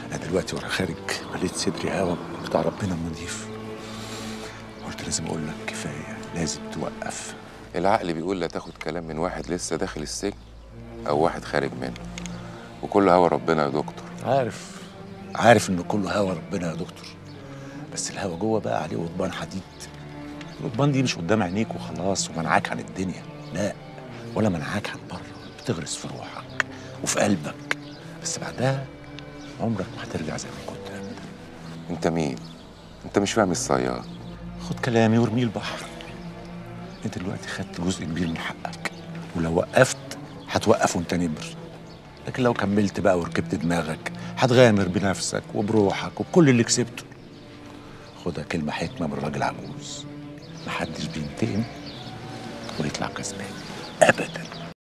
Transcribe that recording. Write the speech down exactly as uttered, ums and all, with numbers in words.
انا دلوقتي وانا خارج مليت صدري هوا بتاع ربنا النضيف. قلت لازم اقول لك كفايه، لازم توقف. العقل بيقول لا تاخد كلام من واحد لسه داخل السجن او واحد خارج منه، وكل هوا ربنا يا دكتور. عارف عارف ان كله هوا ربنا يا دكتور، بس الهوا جوه بقى عليه قضبان حديد. القضبان دي مش قدام عينيك وخلاص ومنعاك عن الدنيا، لا، ولا منعاك عن بره، بتغرس في روحك وفي قلبك، بس بعدها عمرك ما هترجع زي ما كنت ابدا. انت مين؟ انت مش فاهم الصياد. خد كلامي وارميه البحر. انت دلوقتي خدت جزء كبير من حقك، ولو وقفت هتوقف وانت نمر، لكن لو كملت بقى وركبت دماغك هتغامر بنفسك وبروحك وبكل اللي كسبته. خدها كلمة حكمة من راجل عجوز، محدش بينتقم ويطلع كسبان أبدا.